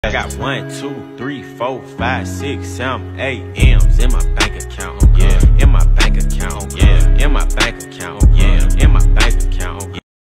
I got 1, 2, 3, 4, 5, 6, 7, 8 M's in my bank.